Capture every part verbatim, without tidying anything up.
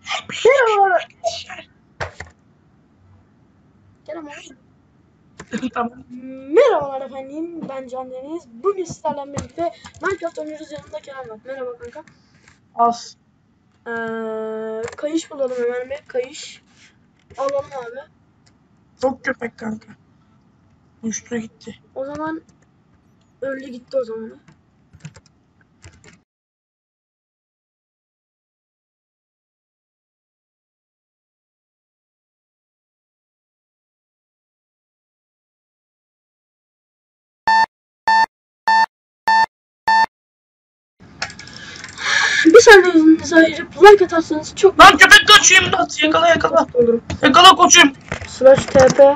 Merhaba. Merhaba. Tamam. Merhabalar efendim. Ben Can Deniz. Bugün sizlerle birlikte Minecraft oynuyoruz. Yanımda Kerem var. Merhaba kanka. Az. Ee, kayış bulalım hemen bir. Kayış. Alalım abi. Çok köpek kanka. Uçtu gitti. O zaman öldü gitti o zaman. Bir saniyenizi ayırıp like atarsanız çok Lan köpek kaçıyor imdat. Yakala yakala. olurum. Yakala koçum. Slash T P.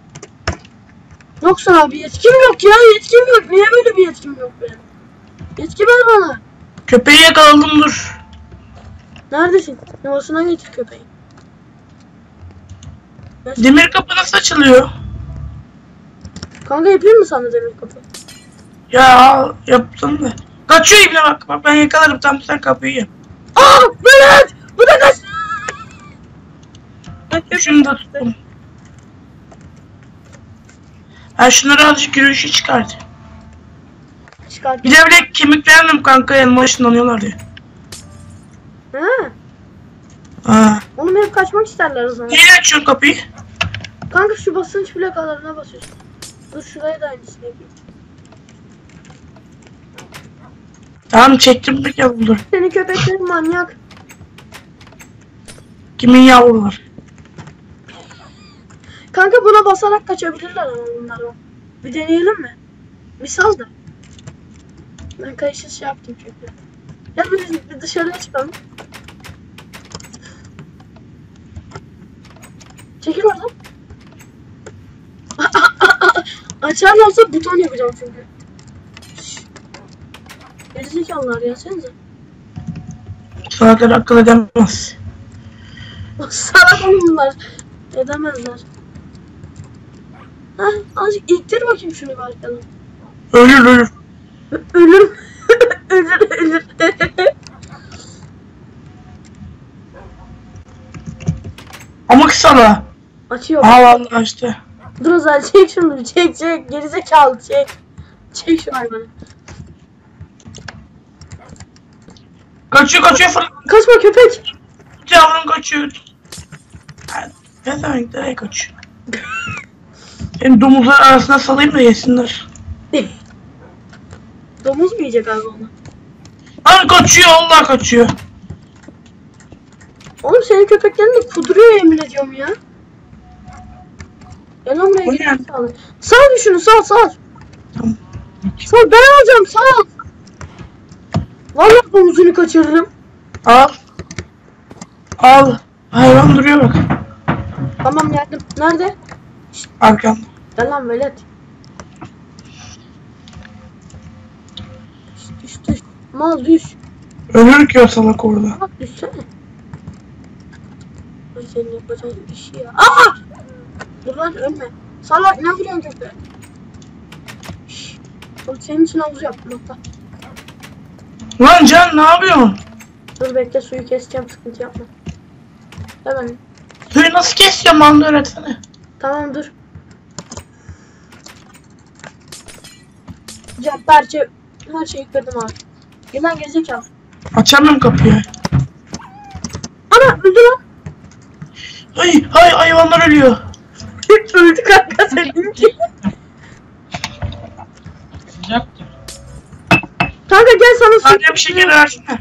Yoksa abi yetkim yok ya. Yetkim yok. Niye böyle bir yetkim yok benim? Yetki ver bana. Köpeği yakaladım dur. Neredesin? Yuvasına getir köpeği. Demir kapı nasıl açılıyor? Kanka yapayım mı sana demir kapı? Ya yaptın da. Kaçıyor ibne bak. Bak ben yakalarım tam sen kapıyı yap. Aa! Berat! Bu da kaç! Şunu da tuttum. Ha şunları azıcık yürüyüşe çıkardı. Çıkart. Bir de bile kemiklendim kanka yanıma ışınlanıyorlar diye. Ha? Ha. Oğlum hep kaçmak isterler o zaman. Neyle açıyorsun kapıyı? Kanka şu basınç plakalarına basıyorsun. Dur şuraya da aynısını yapayım. Tamam çektim bir yavruları. Senin köpeklerin manyak. Kimin yavruları? Kanka buna basarak kaçabilirler ama bunlar o. Bir deneyelim mi? Misal da. Ben kayışı şey yaptım çünkü. Ya biz bir dışarıya çıkalım. Çekil oradan. Açarlarsa buton yapacağım çünkü. Gerizekalılar ya senize. Salaklar akıl edemez. Salak oğlum bunlar. Edemezler. Hah azıcık ittir bakayım şunu bir arkadan. Ölür ölür. Ölür. ölür ölür. Ama kısala. Açıyor. Aa vallahi açtı. Dur Özel çek şunu çek çek. Gerizekalı çek. Çek şu hayvanı. Kaçıyor kaçıyor fırla. Kaçma köpek. Yavrum kaçıyor. Ne demek nereye kaçıyor? Hem domuzlar arasına salayım da yesinler. Domuz mu yiyecek abi onu? Lan kaçıyor Allah kaçıyor. Oğlum senin köpeklerin de kuduruyor yemin ediyorum ya. Gel lan buraya Bu gel. ne? Sal. Sal şunu sal sal. Tamam. Sal ben alacağım sal. Vallahi domuzunu kaçırırım. Al. Al. Hayvan duruyor bak. Tamam geldim. Nerede? Arkamda. Gel lan velet. Düş düş düş. Mal düş. Ölür ki o salak orada. Bak düşsene. Ay senin yapacağın işi ya. Aa! Dur lan ölme. Salak ne vuruyorsun köpeğe? Şşş. Oğlum senin için havuz yaptım hatta. Lan Can ne yapıyorsun? Dur bekle suyu keseceğim sıkıntı yapma. Hemen. Suyu nasıl kesiyor mandı öğretsene. Tamam dur. Cam parça her şeyi kırdım abi. Gelen gerizekalı. Açamıyorum kapıyı. Ana öldü lan. Hay hay hayvanlar ölüyor. öldü kanka senin ki. Sıcaktır. Kanka gel sana su. Anne bir şeker versene.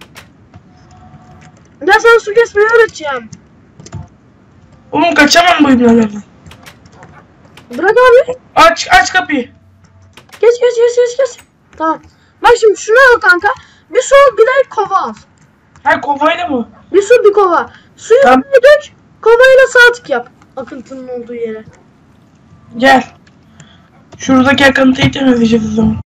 Gel sana su kesmeyi öğreteceğim. Oğlum kaçamam bu ibnelerden. Bırak abi. Aç aç kapıyı. Geç geç geç geç geç. Tamam. Bak şimdi şunu al kanka. Bir su al bir de kova al. Ha kovayla mı? Bir su bir kova. Suyu Tamam. tamam. Dök. Kovayla sağ tık yap. Akıntının olduğu yere. Gel. Şuradaki akıntıyı temizleyeceğiz o zaman.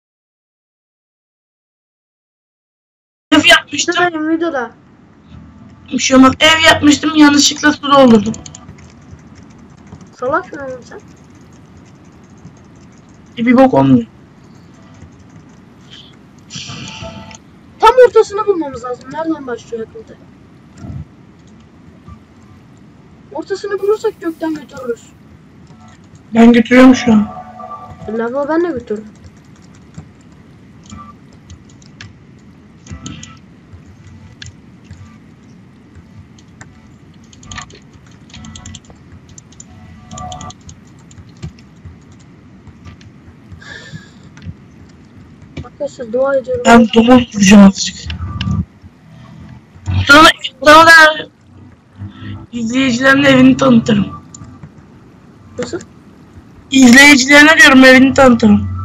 Ev yapmıştım. Benim videoda. Bir şey olmaz. Ev yapmıştım yanlışlıkla su doldurdum. Salak mı oğlum sen? E, bir bok olmuyor. Tam ortasını bulmamız lazım. Nereden başlıyor akıntı? Ortasını bulursak gökten götürürüz. Ben götürüyorum şu an. Lava ben de götürürüm. Arkadaşlar dua ediyorum. Ben domuz vuracağım azıcık. Sonra, sonra da izleyicilerin evini tanıtırım. Nasıl? İzleyicilerine diyorum evini tanıtırım.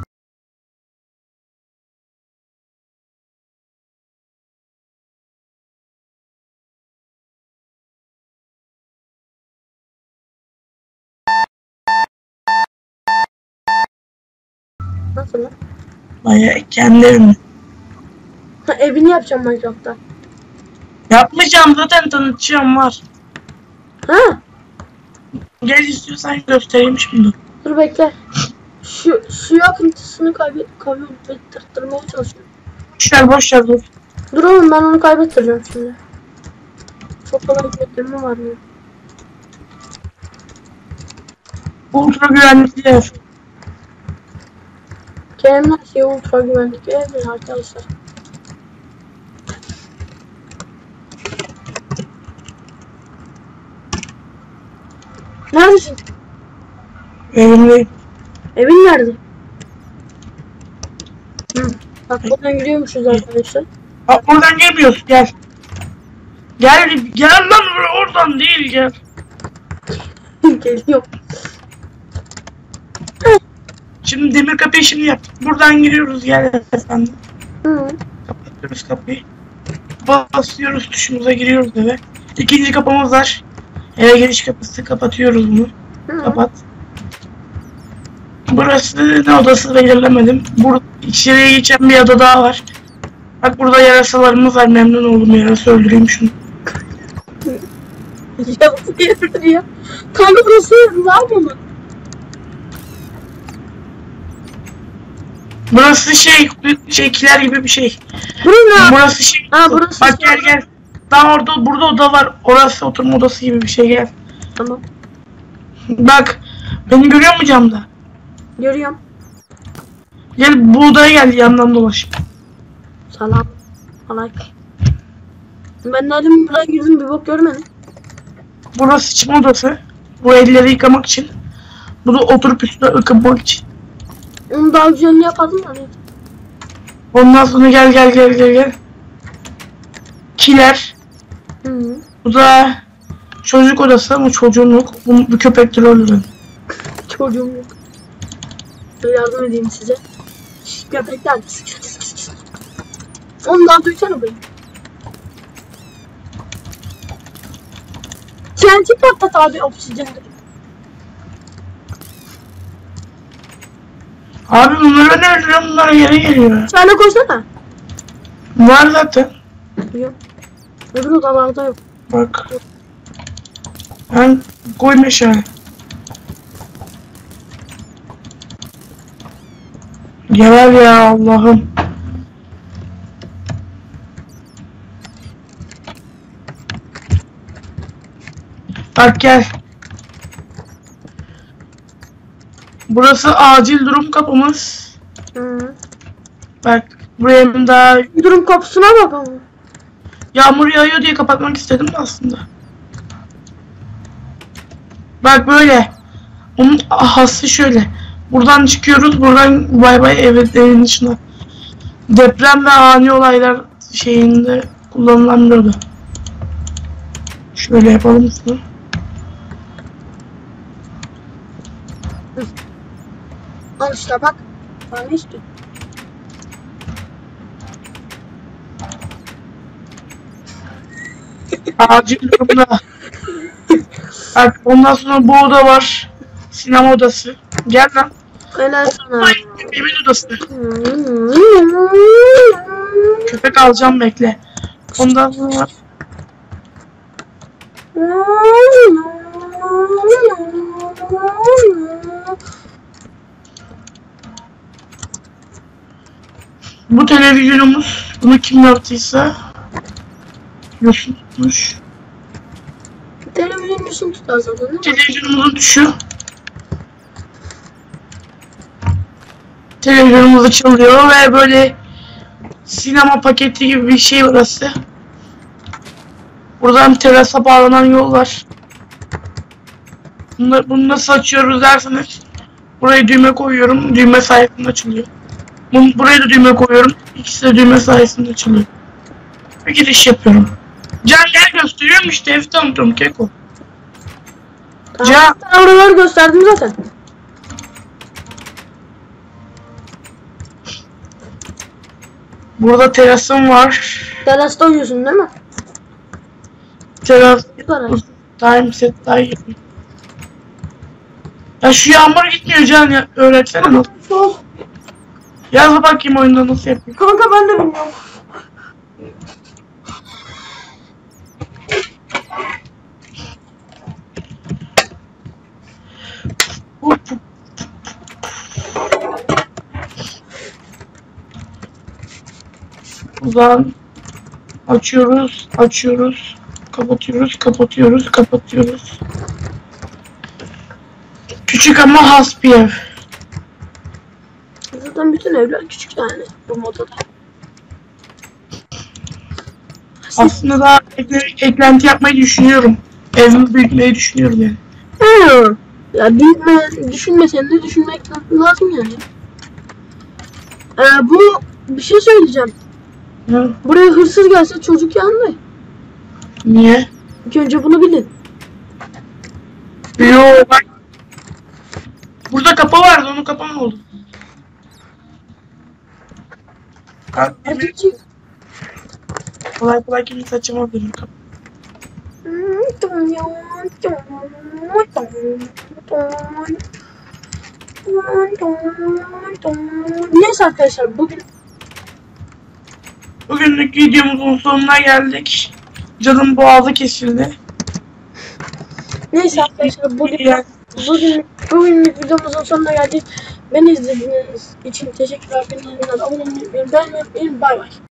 Nasıl lan? Bayağı kendi evimi. Ha, evini yapacağım Minecraft'ta. Yapmayacağım zaten tanıtacağım var. Ha? Gel istiyorsan göstereyim şimdi. Dur bekle. Şu suyu akıntısını kaybet kaybettirmeye çalışıyorum. Boşver boşver dur. Dur oğlum ben onu kaybettireceğim şimdi. Çok kolay hikmetlerim var mı? Ultra güvenlikli ev. Kerem'in her şeyi ultra güvenlik evdir arkadaşlar. Neredesin? Evimdeyim. Evin nerede? Hı. Bak buradan gidiyormuşuz arkadaşlar. Bak buradan gelmiyorsun gel. Gel gel lan buraya, oradan değil gel. Geliyor. Şimdi demir kapıyı şimdi yap. Buradan giriyoruz gel efendim. Hı. Kapatıyoruz kapıyı. Basıyoruz tuşumuza giriyoruz eve. İkinci kapımız var. Eve giriş kapısı, kapatıyoruz bunu. Hı. Kapat. Burası ne odası belirlemedim. Burada içeriye geçen bir oda daha var. Bak burada yarasalarımız var, memnun oldum, yarasa öldüreyim şunu. Ya bu yerdir ya. Kanka burası var mı? Burası şey, şeykiler gibi bir şey. Burası ne? Burası şey. Ha, burası Bak şey. gel gel. Daha orada, burada oda var. Orası oturma odası gibi bir şey, gel. Tamam. Bak, beni görüyor musun camda? Görüyorum. Gel bu odaya gel, yandan dolaş. Salam. Aleyküm. Ben dedim buraya girdim bir bok görmedim. Burası sıçma odası. Bu elleri yıkamak için. Bu da oturup üstüne ıkınmak için. Onu daha güzelini yapardım da. Ondan sonra gel gel gel gel gel. Kiler. Hı hı. Bu da çocuk odası ama çocuğum yok. Bu, bu köpekleri öldüren. Çocuğum yok. Dur yardım edeyim size. Şşş köpekler. Ondan duysana beni. T N T patlat abi oksijendir. Abi bunları ne öldürüyor? Bunlara yere geliyor. Şöyle koysana. Var zaten. Yok. Öbür odalarda yok. Bak. Ben koy meşale. Gel ya Allah'ım. Bak gel. Burası acil durum kapımız. Hı. Bak buraya daha Durum kapısına bak ama. yağmur yağıyor diye kapatmak istedim de aslında. Bak böyle. Onun hası şöyle. Buradan çıkıyoruz. Buradan bay bay evet evin içine. Deprem ve ani olaylar şeyinde kullanılan bir oda. Şöyle yapalım şunu. Al işte bak. Bana ne istiyorsun? Acil durumda. Bak ondan sonra bu oda var. Sinema odası. Gel lan. Helal sana. Ay, evin odası. Köpek alacağım bekle. Ondan sonra bu televizyonumuz. Bunu kim yaptıysa Yosun tutmuş. Televizyon Uyusun tutar zaten değil mi? Televizyonumuzun tuşu. Televizyonumuz çalıyor ve böyle sinema paketi gibi bir şey burası. Buradan terasa bağlanan yol var. Bunu, bunu nasıl açıyoruz derseniz buraya düğme koyuyorum. Düğme sayesinde açılıyor. Bunu, buraya da düğme koyuyorum. İkisi de düğme sayesinde açılıyor. Bir giriş yapıyorum. Can gel gösteriyorum işte evi tanıtıyorum Keko. Tamam, Can. ben oraları gösterdim zaten. Burada terasım var. Terasta uyuyorsun değil mi? Teras. Yukarı. Time set daha iyi. Ya şu yağmur gitmiyor Can ya. Öğretsene nasıl. Sol. Yaz bakayım oyunda nasıl yapıyor. Kanka ben de bilmiyorum. Buradan açıyoruz, açıyoruz, kapatıyoruz, kapatıyoruz, kapatıyoruz. Küçük ama has bir ev. Zaten bütün evler küçük yani bu modada. Aslında daha ekle, eklenti yapmayı düşünüyorum. Evimi büyütmeyi düşünüyorum yani. Hı. Ya büyütme, düşünmesen de düşünmek lazım yani. Ee, bu bir şey söyleyeceğim. Hı. Buraya hırsız gelse çocuk yandı. Niye? İlk önce bunu bilin. Yo bak. Burada kapı vardı, onun kapağı mı oldu? Kalk, Hadi demir. Kolay kolay kimse açamaz benim kapı. Neyse arkadaşlar bugün Bugünlük videomuzun sonuna geldik. Canım boğazı kesildi. Neyse arkadaşlar bugün Yani bugün bugünlük videomuzun sonuna geldik. Beni izlediğiniz için teşekkürler. Beni abone olmayı unutmayın. Bay bay.